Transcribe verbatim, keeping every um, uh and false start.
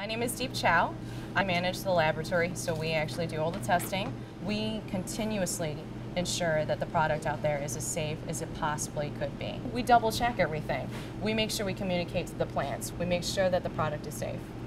My name is Deep Chow. I manage the laboratory, so we actually do all the testing. We continuously ensure that the product out there is as safe as it possibly could be. We double check everything. We make sure we communicate to the plants. We make sure that the product is safe.